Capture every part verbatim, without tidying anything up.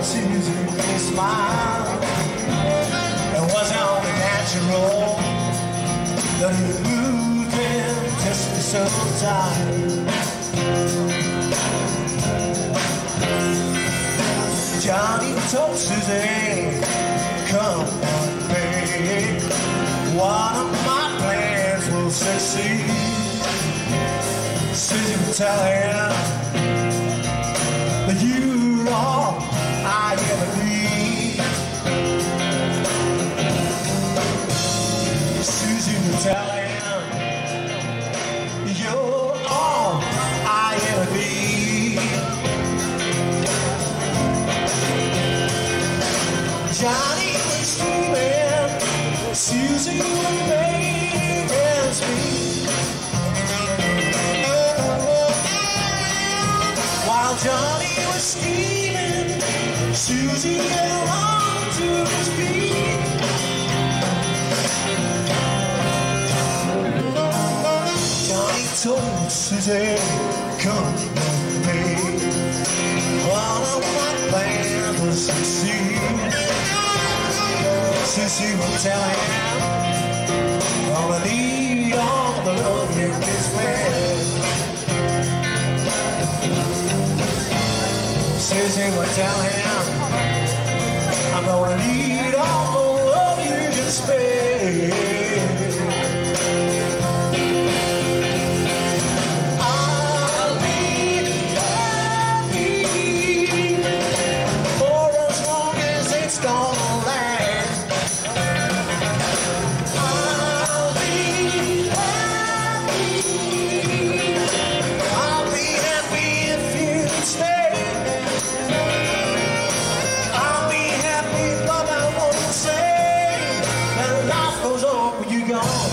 Susie a smile. It was only natural that he moved him just for some time. Johnny told Susie, come on, babe, one of my plans will succeed. Susie would tell him that you're all I ever need. Susie would tell him you're all I ever need. Johnny was screaming, Susie would make him speak. While Johnny was screaming, Susie held on to his feet. Johnny told Susie, come on, babe, one of my plans will succeed. Susie will tell him, gonna need all the love in this world. Susie will tell him, I'm gonna need all the love you can spare. I'll be happy for as long as it's gonna last. I'll be happy. I'll be happy if you stay. I'll be happy, but I won't say that life goes on when you're gone.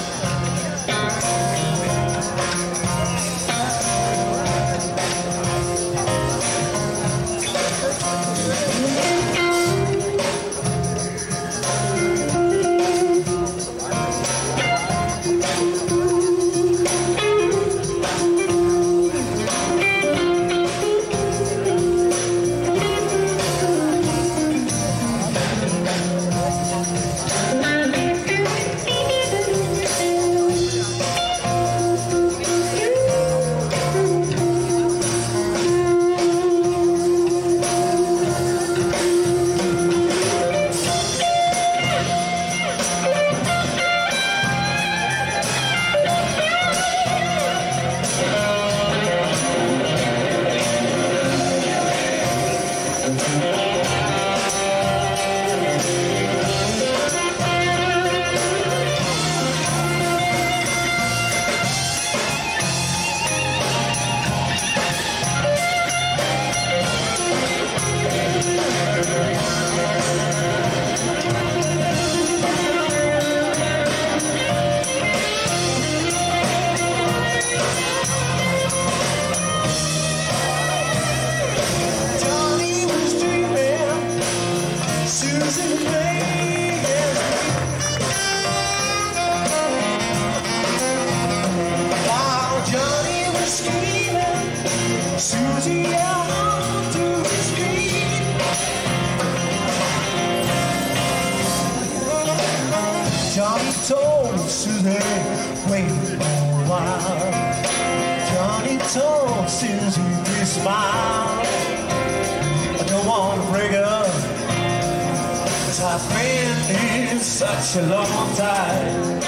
Johnny told Susie, wait a while. Johnny told Susie to smile. I don't want to break up, 'cause I've been here such a long time.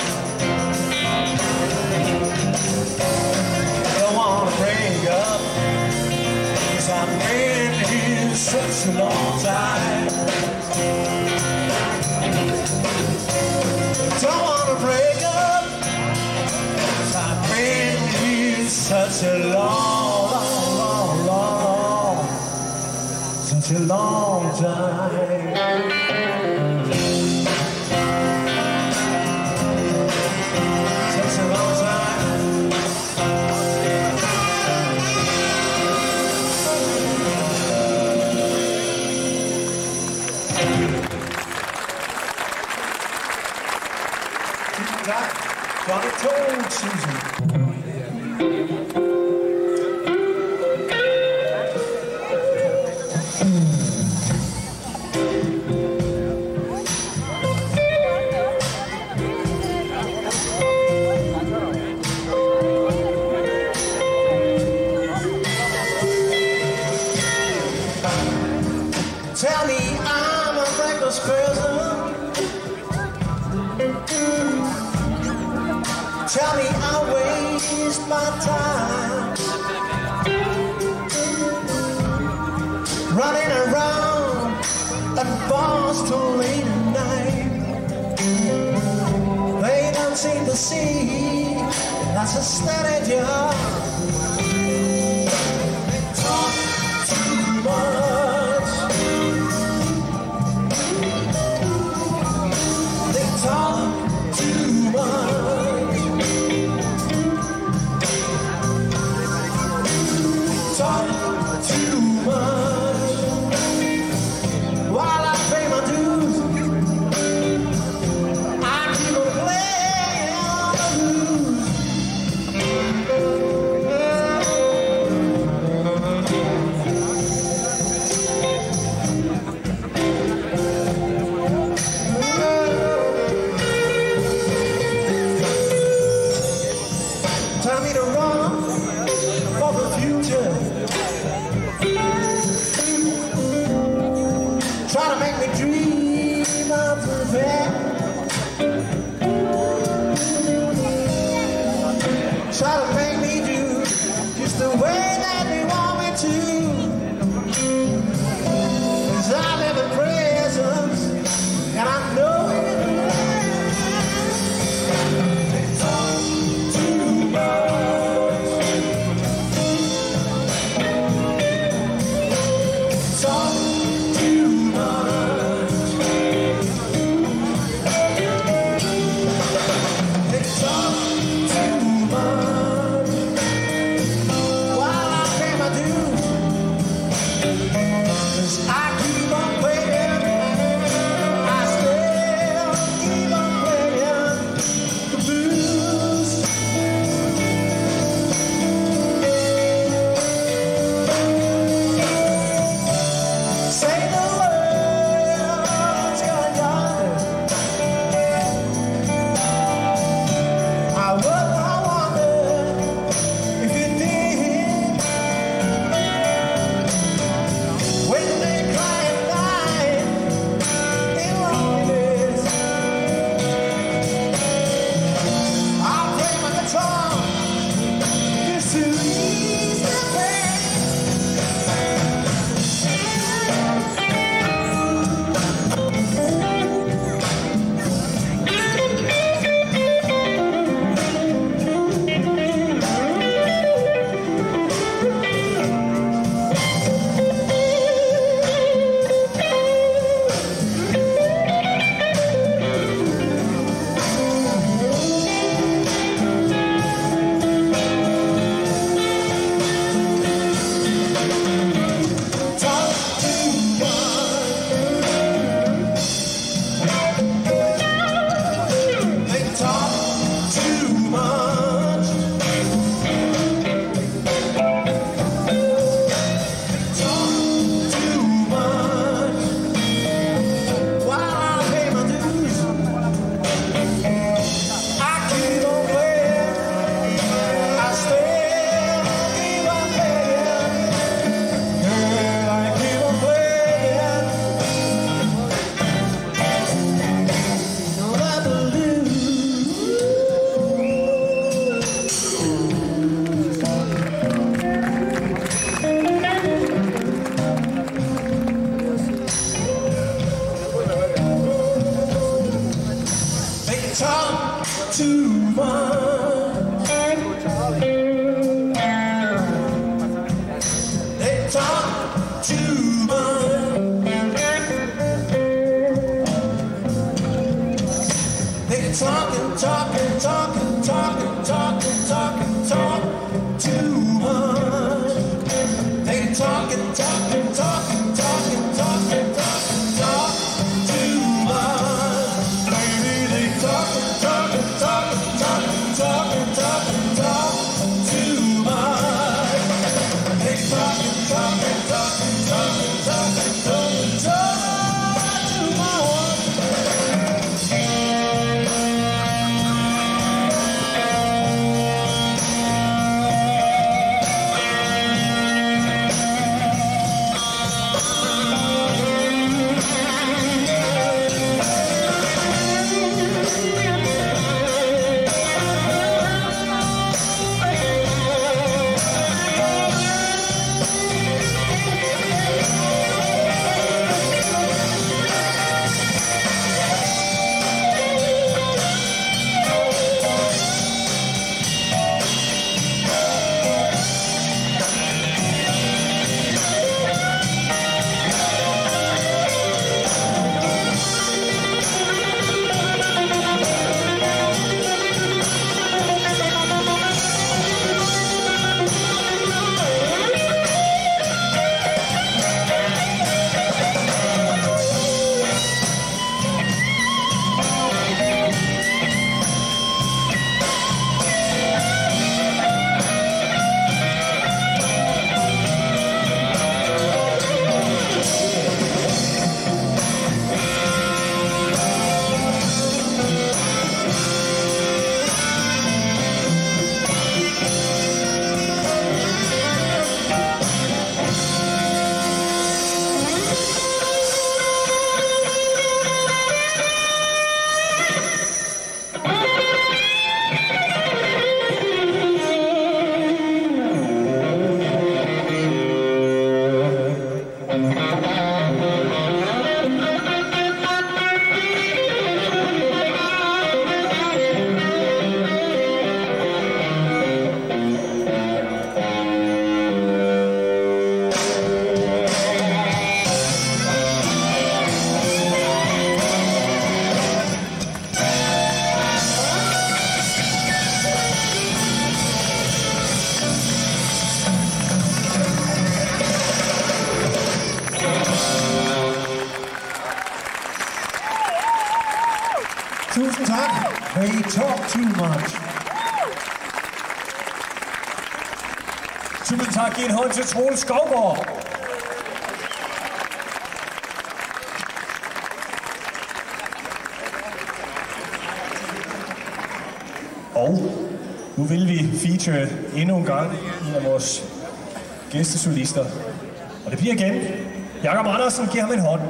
I don't want to break up, 'cause I've been here such a long time. Don't wanna break up, 'cause I've been here such a long, long, long, such a long time. Such a long time. Johnny told Susie. Tell me I'm a reckless person. Tell me I waste my time running around at bars till late at night. They don't seem to see that's a steady job. They talk too much. They talk too much. Talk too much. While I pay my dues, I keep on playing on the blues. Tell me to run for the future. Try to make me dream of the past. Try to make me do just the way that they want me to. 'Cause I live in presence and I know it lasts. They talk too much. Talk too much. They talk too much. While I pay my dues, 'cause I keep on playing. I still keep on playing the blues. Say the world's gone yonder. I would, I wonder if you did. When they cry and die in loneliness, I play my guitar just to ease the pain. Talk too much. They talk too much. Talk too much. While I pay my dues, I keep on playing. I still keep on playing. Girl, I keep on playing. No matter lose. They talk too much. They talk too much. They talk and talk and talk and talk and talk and talk and talk too much. They talk and talk and talk and talk and talk and talk and talk too much. Baby, they talk and talk and talk and talk and talk. Tusind tak. They talk too much. Tusind tak. Giv en hånd til Troels Skovgaard. Og nu vil vi feature endnu en gang en af vores gæstesolister. Og det bliver igen Jakob Andersen. Giv ham en hånd.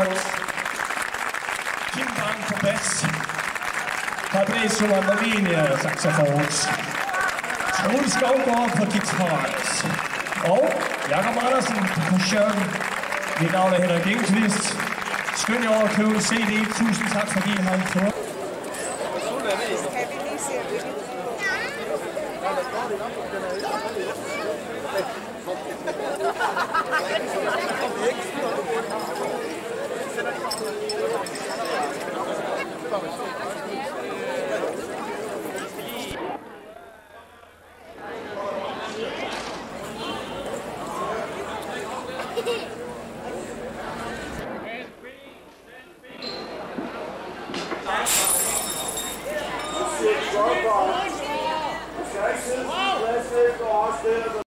keyboards, Kim Bang på bass, Fabrizio Mandarini saxofons, Troels Skovgaard på guitars, og Jakob Andersen på percussion. Mit navn er Henrik Engqvist. Skynd jer over at købe en C D. Tusind tak, fordi I har en tur. Skovgaard. Du skal ikke sidde, du skal ikke sidde og